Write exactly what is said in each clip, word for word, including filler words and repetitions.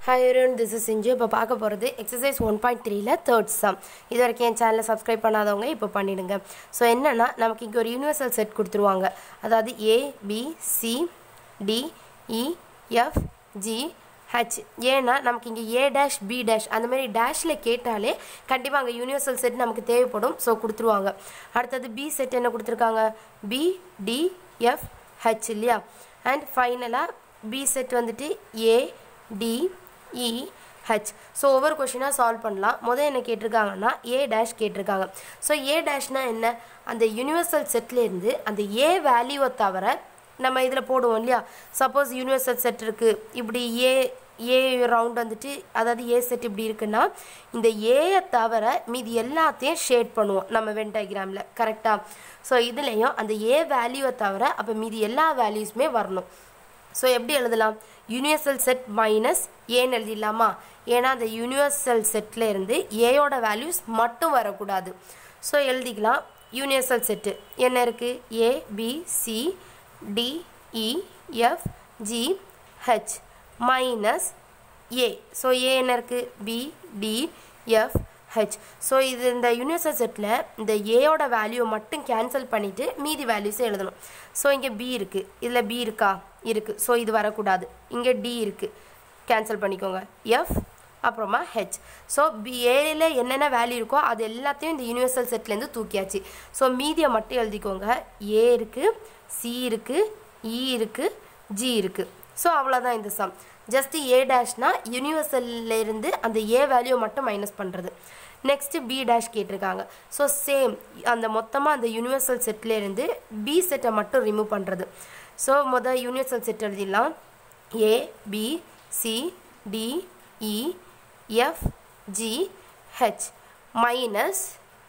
Hi everyone, this is Sinju. இப்போ பார்க்க போகிறது exercise one point three ல third sum. இது வரைக்கும் என் சேனலை சப்ஸ்கிரைப் பண்ணாதவங்க இப்போ பண்ணிடுங்க. ஸோ என்னன்னா நமக்கு இங்கே ஒரு யூனிவர்சல் செட் கொடுத்துருவாங்க. அதாவது A, B, C, D, E, F, G, H. ஏன்னா நமக்கு இங்கே A dash, B dash அந்த மாதிரி டேஷில் கேட்டாலே கண்டிப்பாக அங்கே யூனிவர்சல் செட் நமக்கு தேவைப்படும். ஸோ கொடுத்துருவாங்க. அடுத்தது B செட் என்ன கொடுத்துருக்காங்க? B, D, F, H இல்லையா? அண்ட் ஃபைனலாக B செட் வந்துட்டு A, D, E, H. So ஒவ்வொரு கொஷினாக சால்வ் பண்ணலாம். முதல் என்ன கேட்டிருக்காங்கன்னா A டேஷ் கேட்டிருக்காங்க. ஸோ A டேஷ்னா என்ன? அந்த யூனிவர்சல் செட்லேருந்து அந்த A வேல்யூவை தவிர நம்ம இதில் போடுவோம் இல்லையா? சப்போஸ் யூனிவர்சல் செட் இருக்குது, இப்படி ஏ ஏ ரவுண்ட் வந்துட்டு அதாவது ஏ செட் இப்படி இருக்குன்னா இந்த ஏயை தவிர மீதி எல்லாத்தையும் ஷேட் பண்ணுவோம் நம்ம வென் டயக்ராமில், கரெக்டாக? ஸோ இதுலேயும் அந்த ஏ வேல்யூவை தவிர அப்போ மீதி எல்லா வேல்யூஸுமே வரணும். ஸோ எப்படி எழுதலாம்? யூனிவர்சல் செட் மைனஸ் ஏன்னு எழுதிடலாமா? ஏன்னா அந்த யூனிவர்சல் செட்டில் இருந்து ஏயோட வேல்யூஸ் மட்டும் வரக்கூடாது. ஸோ எழுதிக்கலாம். யூனிவர்சல் செட்டு என்ன இருக்குது? A, B, C, D, E, F, G, H minus A. So A என்ன இருக்குது? B, D, F, H. So இது இந்த யூனிவர்சல் செட்டில் இந்த ஏயோட வேல்யூவை மட்டும் கேன்சல் பண்ணிவிட்டு மீதி வேல்யூஸை எழுதணும். ஸோ இங்கே பி இருக்குது, இதில் பி இருக்கா? இருக்குது. ஸோ இது வரக்கூடாது. இங்கே டி இருக்குது, கேன்சல் பண்ணிக்கோங்க. எஃப் அப்புறமா ஹெச். ஸோ பி ஏல என்னென்ன வேல்யூ இருக்கோ அது எல்லாத்தையும் இந்த யூனிவர்சல் செட்லேருந்து தூக்கியாச்சு. ஸோ மீதியை மட்டும் எழுதிக்கோங்க. ஏ இருக்குது, சி இருக்குது, இ இருக்குது, ஜி இருக்குது. ஸோ அவ்வளோதான் இந்த சம். ஜஸ்ட் ஏ டேஷ்னா யூனிவர்சல்லேருந்து அந்த ஏ வேல்யூ மட்டும் மைனஸ் பண்ணுறது. நெக்ஸ்ட்டு பி டேஷ் கேட்டிருக்காங்க. ஸோ சேம் அந்த மொத்தமாக அந்த யூனிவர்சல் செட்லேருந்து பி செட்டை மட்டும் ரிமூவ் பண்ணுறது. ஸோ மொதல் யூனிவர்சல் செட் எழுதிடலாம். A, B, C, D, E, F, G, H minus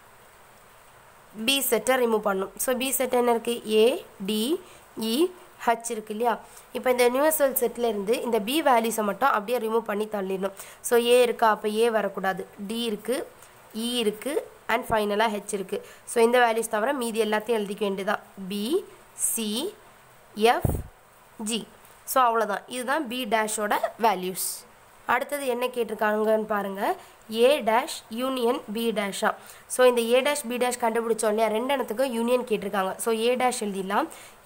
B செட்டை ரிமூவ் பண்ணும். ஸோ பி செட் என்ன இருக்குது? ஏ, டி, இ, ஹச் இருக்குது இல்லையா? இப்போ இந்த யூனிவர்சல் செட்லேருந்து இந்த பி வேல்யூஸை மட்டும் அப்படியே ரிமூவ் பண்ணி தள்ளிடணும். ஸோ ஏ இருக்கா? அப்போ ஏ வரக்கூடாது. டி இருக்குது, இ இருக்குது, அண்ட் ஃபைனலாக ஹெச் இருக்குது. ஸோ இந்த வேல்யூஸ் தவிர மீதி எல்லாத்தையும் எழுதிக்க வேண்டியதான். B, C, F, G. So அவ்வளோதான். இதுதான் பி டேஷோட வேல்யூஸ். அடுத்தது என்ன கேட்டிருக்காங்கன்னு பாருங்கள். ஏ டேஷ் யூனியன் பி டேஷா. ஸோ இந்த ஏ டேஷ் பி டேஷ் கண்டுபிடிச்சோம் இல்லையா? ரெண்டு இடத்துக்கும் யூனியன் கேட்டிருக்காங்க. ஸோ ஏ டேஷ் எழுதிடலாம்.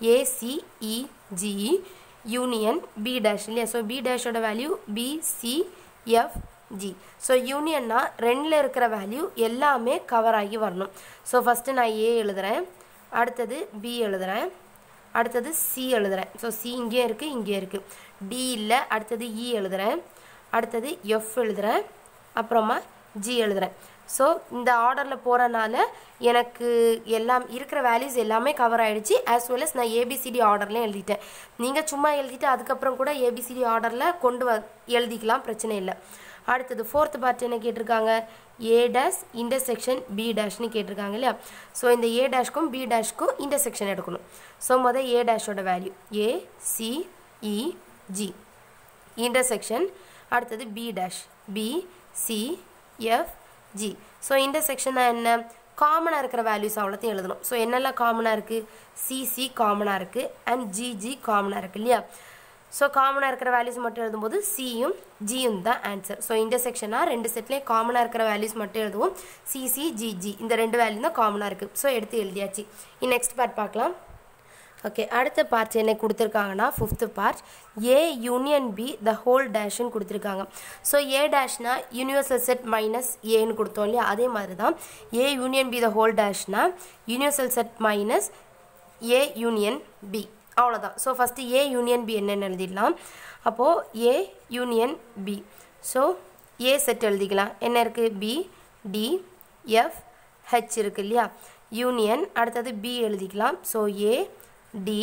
ஏசிஇஜி யூனியன் பி டேஷ் இல்லையா? ஸோ பி டேஷோட value B, C, F, G. So யூனியன்னா ரெண்டில் இருக்கிற வேல்யூ எல்லாமே கவர் ஆகி வரணும். ஸோ ஃபஸ்ட்டு நான் ஏ எழுதுகிறேன், அடுத்தது பி எழுதுகிறேன், அடுத்தது சி எழுதுகிறேன். ஸோ சி இங்கே இருக்குது, இங்கே இருக்குது. டி இல்லை, அடுத்தது இ எழுதுகிறேன், அடுத்தது எஃப் எழுதுகிறேன், அப்புறமா ஜி எழுதுகிறேன். ஸோ இந்த ஆர்டரில் போகிறனால எனக்கு எல்லாம் இருக்கிற வேல்யூஸ் எல்லாமே கவர் ஆகிடுச்சு. ஆஸ் வெல் அஸ் நான் ஏபிசிடி ஆர்டர்லேயும் எழுதிட்டேன். நீங்கள் சும்மா எழுதிட்டு அதுக்கப்புறம் கூட ஏபிசிடி ஆர்டரில் கொண்டு வ எழுதிக்கலாம், பிரச்சனை இல்லை. அடுத்தது ஃபோர்த் பார்ட் என்ன கேட்டிருக்காங்க? ஏ டேஷ் இன்டர்செக்ஷன் பி டேஷ்னு கேட்டிருக்காங்க இல்லையா? ஸோ இந்த ஏ டேஷ்க்கும் பி டேஷ்க்கும் இன்டர்செக்ஷன் எடுக்கணும். ஸோ மொதல் ஏ டேஷோட value A, C, E, G intersection. அடுத்தது B dash B, C, F, G. So intersection என்ன? காமனாக இருக்கிற வேல்யூஸ் அவ்வளோத்தையும் எழுதணும். ஸோ என்னெல்லாம் காமனாக இருக்குது? சிசி காமனாக இருக்குது அண்ட் ஜிஜி காமனாக இருக்குது இல்லையா? ஸோ காமனாக இருக்கிற வேல்யூஸ் மட்டும் எழுதும்போது சியும் ஜியும் தான் ஆன்சர். ஸோ இன்டர்செக்ஷனாக ரெண்டு செட்லேயும் காமனாக இருக்கிற வேல்யூஸ் மட்டும் எழுதுவோம். சிசி, ஜிஜி இந்த ரெண்டு வேல்யூ தான் காமனாக இருக்குது. ஸோ எடுத்து எழுதியாச்சு. இன் நெக்ஸ்ட் பார்ட் பார்க்கலாம். ஓகே, அடுத்த பார்ட்ஸ் என்ன கொடுத்துருக்காங்கன்னா fifth part A union B the whole டேஷ்னு கொடுத்துருக்காங்க. ஸோ ஏ டேஷ்னா யூனிவர்சல் செட் மைனஸ் ஏன்னு கொடுத்தோம் இல்லையா? அதே மாதிரி தான் A union B the whole டேஷ்னா universal set minus A union B, அவ்வளோதான். So first A union B என்னென்னு எழுதிடலாம். அப்போது A union B. So A set எழுதிக்கலாம். என்ன இருக்குது? பி, டி, எஃப், ஹெச் இருக்குது இல்லையா? யூனியன் அடுத்தது பி எழுதிக்கலாம். So A, D,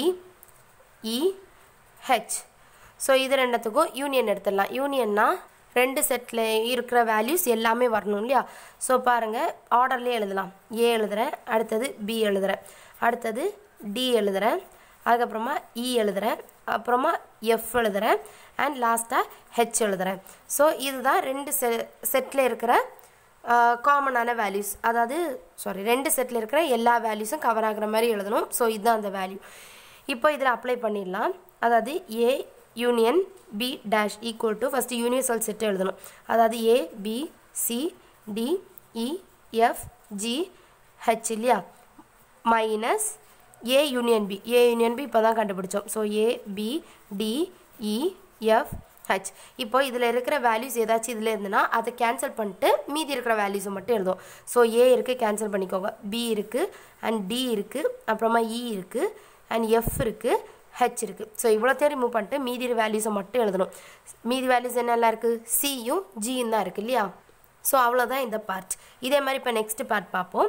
E, H. So இது ரெண்டுத்துக்கும் யூனியன் எடுத்துடலாம். யூனியன்னா ரெண்டு செட்டில் இருக்கிற வேல்யூஸ் எல்லாமே வரணும் இல்லையா? ஸோ பாருங்கள், ஆர்டர்லேயே எழுதலாம். ஏ எழுதுகிறேன், அடுத்தது பி எழுதுகிறேன், அடுத்தது டி எழுதுகிறேன், அதுக்கப்புறமா இ எழுதுகிறேன், அப்புறமா எஃப் எழுதுகிறேன், அண்ட் லாஸ்ட்டாக ஹெச் எழுதுகிறேன். ஸோ இதுதான் ரெண்டு செ செட்டில் இருக்கிற காமனான வேல்யூஸ். அதாவது சாரி ரெண்டு செட்டில் இருக்கிற எல்லா வேல்யூஸும் கவர் ஆகிற மாதிரி எழுதணும். ஸோ இதுதான் அந்த வேல்யூ. இப்போ இதில் அப்ளை பண்ணிடலாம். அதாவது A union B dash equal to first universal set எழுதணும். அதாவது A B C D E F G H இல்லையா, minus A union B. A union B இப்போ தான் கண்டுபிடிச்சோம். So A B D E F H. இப்போ இதில் இருக்கிற values ஏதாச்சும் இதில் இருந்துன்னா அதை கேன்சல் பண்ணிட்டு மீதி இருக்கிற வேல்யூஸை மட்டும் எழுதும். ஸோ ஏ இருக்குது, கேன்சல் பண்ணிக்கோங்க. பி இருக்குது அண்ட் டி இருக்குது, அப்புறமா இ இருக்குது அண்ட் எஃப் இருக்குது, ஹெச் இருக்குது. ஸோ இவ்வளோத்தையும் ரிமூவ் பண்ணிட்டு மீதி வேல்யூஸை மட்டும் எழுதணும். மீதி வேல்யூஸ் என்னெல்லாம் இருக்குது, சியும் ஜியும் தான் இருக்குது இல்லையா. ஸோ அவ்வளோதான் இந்த பார்ட். இதே மாதிரி இப்போ நெக்ஸ்ட் பார்ட் பார்ப்போம்.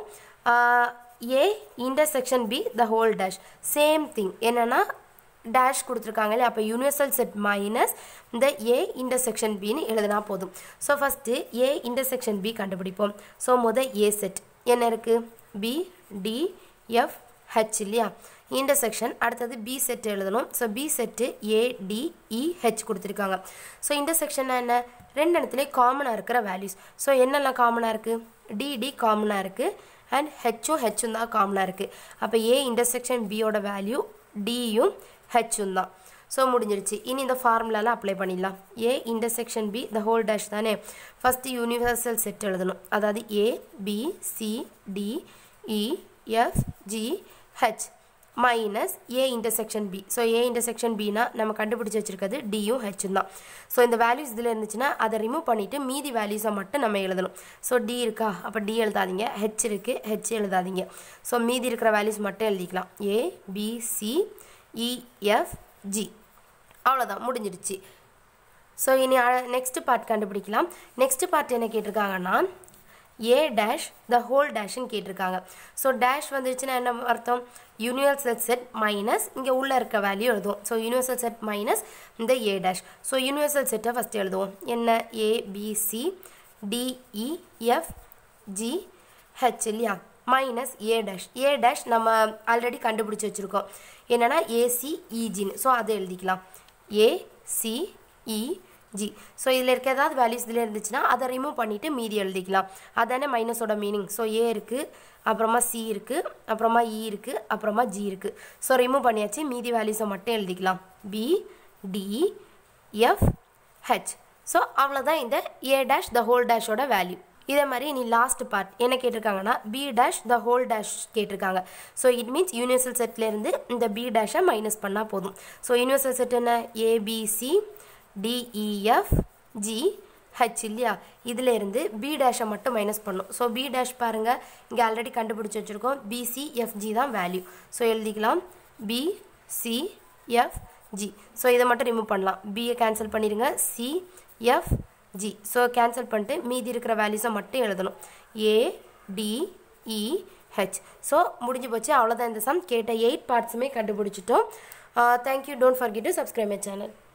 A intersection B the whole dash. Same thing என்னென்னா டேஷ் கொடுத்துருக்காங்க இல்லையா, அப்போ யூனிவர்சல் செட் மைனஸ் இந்த ஏ இன்டர்செக்ஷன் பின்னு எழுதினா போதும். So first A intersection B கண்டுபிடிப்போம். ஸோ முதல் ஏ செட் என்ன இருக்குது, பி டி எஃப் ஹெச் இல்லையா, இன்டர்செக்ஷன். அடுத்தது பி செட் எழுதணும். So B set A D E H கொடுத்துருக்காங்க. ஸோ இன்டர்செக்ஷன் என்ன, ரெண்டு இடத்துலேயே காமனாக இருக்கிற வேல்யூஸ். ஸோ என்னெல்லாம் காமனாக இருக்குது, டிடி காமனாக இருக்குது அண்ட் ஹெச்சும் ஹெச்சும் தான் காமனாக இருக்குது. அப்போ ஏ இன்டர்செக்ஷன் பியோட வேல்யூ டியும் ஹெச்சும் தான். ஸோ முடிஞ்சிருச்சு. இனி இந்த ஃபார்முலாலாம் அப்ளை பண்ணிடலாம். A intersection B the whole dash தானே, ஃபஸ்ட்டு யூனிவர்சல் செட் எழுதணும். அதாவது A B C D E F G H minus A intersection B. So A intersection பினா நம்ம கண்டுபிடிச்சி வச்சுருக்கிறது டியும் ஹெச்சும் தான். ஸோ இந்த வேல்யூஸ் இதில் இருந்துச்சுன்னா அதை ரிமூவ் பண்ணிவிட்டு மீதி வேல்யூஸை மட்டும் நம்ம எழுதணும். ஸோ டி இருக்கா, அப்போ டி எழுதாதீங்க. ஹெச் இருக்குது, ஹெச் எழுதாதீங்க. ஸோ மீதி இருக்கிற வேல்யூஸ் மட்டும் எழுதிக்கலாம். A B C E F G. அவ்வளோதான், முடிஞ்சிடுச்சு. ஸோ இனி நெக்ஸ்ட் பார்ட் கண்டுபிடிக்கலாம். நெக்ஸ்ட் பார்ட் என்ன கேட்டிருக்காங்கன்னா ஏ டேஷ் த ஹோல் டேஷ்ன்னு கேட்டிருக்காங்க. ஸோ டேஷ் வந்துருச்சுன்னா என்ன அர்த்தம், யூனிவர்சல் செட் மைனஸ் இங்கே உள்ளே இருக்க வேல்யூ எழுதுவோம். ஸோ யூனிவர்சல் செட் மைனஸ் இந்த ஏ டேஷ். ஸோ யூனிவர்சல் செட்டை ஃபஸ்ட்டு எழுதுவோம். என்ன, A B C D E F G H இல்லையா, minus A dash. A dash நம்ம ஆல்ரெடி கண்டுபிடிச்சி வச்சுருக்கோம், என்னென்னா ஏசிஇஜின்னு. ஸோ அதை எழுதிக்கலாம், ஏசிஇஜி. ஸோ இதில் இருக்க ஏதாவது வேல்யூஸ் இதில் இருந்துச்சுன்னா அதை ரிமூவ் பண்ணிவிட்டு மீதி எழுதிக்கலாம். அதானே மைனஸோட மீனிங். ஸோ ஏ இருக்குது, அப்புறமா சி இருக்குது, அப்புறமா இ இருக்குது, அப்புறமா ஜி இருக்குது. ஸோ ரிமூவ் பண்ணியாச்சு, மீதி வேல்யூஸை மட்டும் எழுதிக்கலாம். B D F H. So அவ்வளோதான் இந்த ஏ டேஷ் த ஹோல் டேஷோட வேல்யூ. இதே மாதிரி இனி லாஸ்ட் பார்ட் என்ன கேட்டிருக்காங்கன்னா B dash the whole dash கேட்டிருக்காங்க. ஸோ இட் மீன்ஸ் யூனிவர்சல் செட்லேருந்து இந்த பி டேஷை மைனஸ் பண்ணால் போதும். ஸோ யூனிவர்சல் செட் என்ன, ஏபிசி டிஇஎஃப் ஜி ஹெச் இல்லையா, இதில் இருந்து பி டேஷை மட்டும் மைனஸ் பண்ணும். ஸோ பி டேஷ் பாருங்கள் இங்கே ஆல்ரெடி கண்டுபிடிச்சி வச்சுருக்கோம், பிசிஎஃப்ஜி தான் வேல்யூ. ஸோ எழுதிக்கலாம் பிசிஎஃப்ஜி. ஸோ இதை மட்டும் ரிமூவ் பண்ணலாம், பியை கேன்சல் பண்ணிடுங்க, சிஎஃப் ஜி. ஸோ கேன்சல் பண்ணிட்டு மீதி இருக்கிற வேல்யூஸை மட்டும் எழுதணும், A D E H. So முடிஞ்சு போச்சு, அவ்வளோதான் இந்த சம். கேட்ட எயிட் பார்ட்ஸுமே கண்டுபிடிச்சிட்டோம். Thank you. Don't forget to subscribe my channel.